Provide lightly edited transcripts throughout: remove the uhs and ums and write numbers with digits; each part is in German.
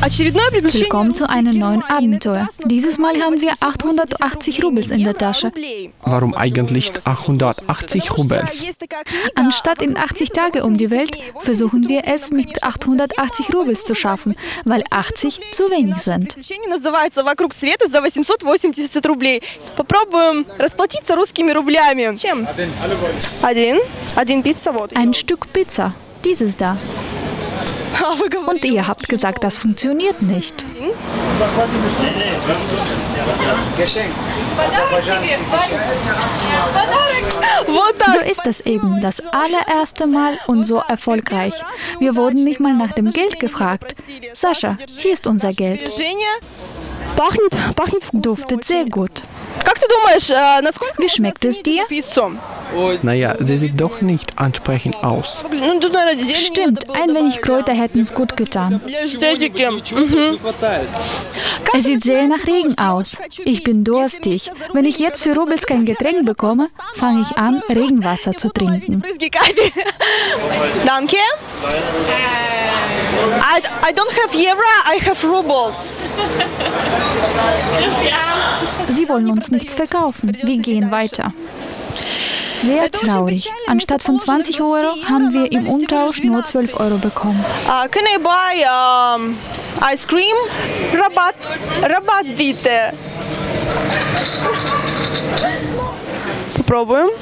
Willkommen zu einem neuen Abenteuer. Dieses Mal haben wir 880 Rubels in der Tasche. Warum eigentlich 880 Rubels? Anstatt in 80 Tage um die Welt, versuchen wir es mit 880 Rubels zu schaffen, weil 80 zu wenig sind. Ein Stück Pizza, dieses da. Und ihr habt gesagt, das funktioniert nicht. So ist es eben, das allererste Mal und so erfolgreich. Wir wurden nicht mal nach dem Geld gefragt. Sascha, hier ist unser Geld. Duftet sehr gut. Wie schmeckt es dir? Naja, sie sieht doch nicht ansprechend aus. Stimmt, ein wenig Kräuter hätten es gut getan. Es sieht sehr nach Regen aus. Ich bin durstig. Wenn ich jetzt für Rubels kein Getränk bekomme, fange ich an, Regenwasser zu trinken. Danke. I don't have Euro, I have Rubles. Sie wollen uns nichts verkaufen. Wir gehen weiter. Sehr traurig. Anstatt von 20 Euro haben wir im Umtausch nur 12 Euro bekommen. Can I buy ice cream? Rabatt bitte. Попробуем.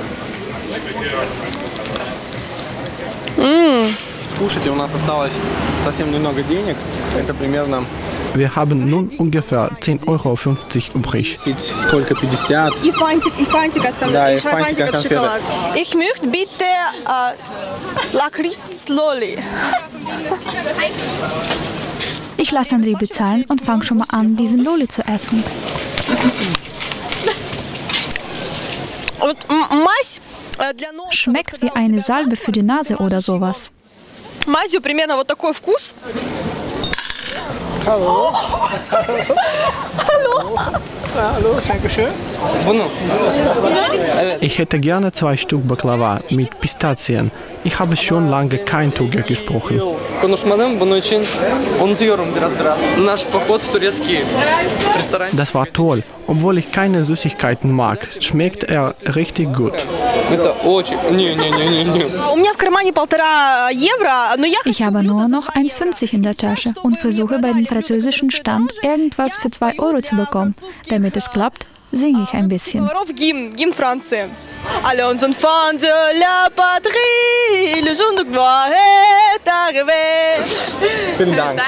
Слушайте, у нас осталось совсем немного денег. Это примерно... Wir haben nun ungefähr 10,50 Euro übrig. Сколько? 50? И фантик от конфет. Да, и фантик от Schokolade. Ich möchte bitte Lakritz-Lolli. Ich lasse André bezahlen und fange schon mal an, diesen Lolli zu essen. Schmeckt wie eine Salbe für die Nase oder sowas. Мазью примерно вот такой вкус. Hallo. Hallo, danke schön. Ich hätte gerne 2 Stück Baklava mit Pistazien. Ich habe schon lange kein Türkisch gesprochen. Das war toll. Obwohl ich keine Süßigkeiten mag, schmeckt er richtig gut. Ich habe nur noch 1,50 in der Tasche und versuche bei dem französischen Stand irgendwas für 2 Euro zu bekommen. Damit es klappt, singe ich ein bisschen. Gimn Franzi. Allons enfants de la patrie, le jour de gloire est arrivé. Vielen Dank.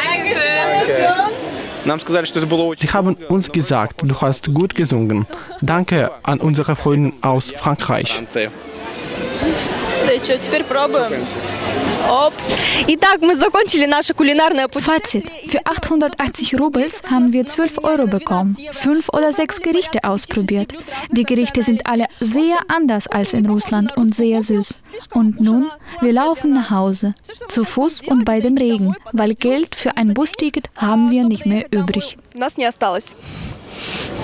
Sie haben uns gesagt, du hast gut gesungen. Danke an unsere Freunde aus Frankreich. Fazit. Für 880 Rubels haben wir 12 Euro bekommen, 5 oder 6 Gerichte ausprobiert. Die Gerichte sind alle sehr anders als in Russland und sehr süß. Und nun, wir laufen nach Hause, zu Fuß und bei dem Regen, weil Geld für ein Busticket haben wir nicht mehr übrig.